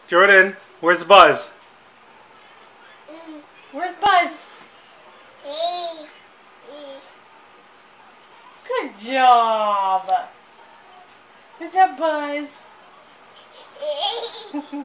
Jordan, where's Buzz? Where's Buzz? Good job. Is that Buzz?